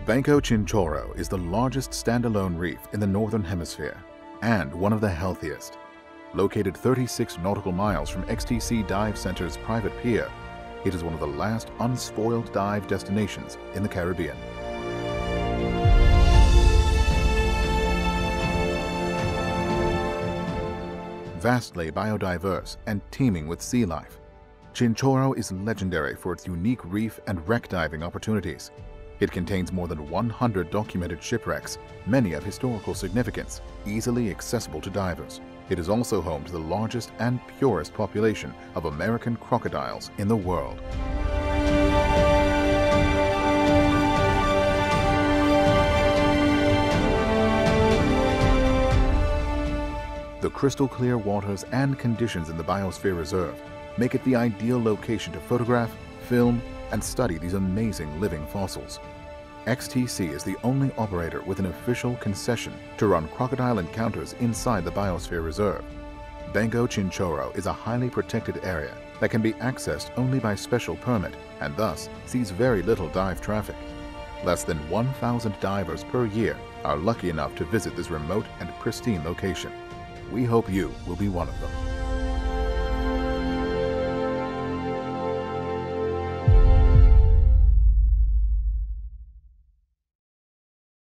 Banco Chinchorro is the largest standalone reef in the northern hemisphere and one of the healthiest. Located 36 nautical miles from XTC Dive Center's private pier, it is one of the last unspoiled dive destinations in the Caribbean. Vastly biodiverse and teeming with sea life, Chinchorro is legendary for its unique reef and wreck diving opportunities. It contains more than 100 documented shipwrecks, many of historical significance, easily accessible to divers. It is also home to the largest and purest population of American crocodiles in the world. The crystal clear waters and conditions in the Biosphere Reserve make it the ideal location to photograph, film, and study these amazing living fossils. XTC is the only operator with an official concession to run crocodile encounters inside the Biosphere Reserve. Banco Chinchorro is a highly protected area that can be accessed only by special permit and thus sees very little dive traffic. Less than 1,000 divers per year are lucky enough to visit this remote and pristine location. We hope you will be one of them.